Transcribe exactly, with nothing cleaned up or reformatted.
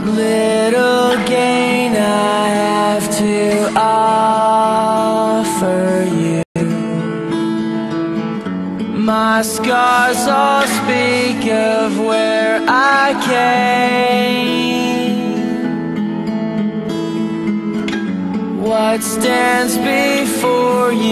little gain I have to offer you. My scars all speak of where I came. What stands before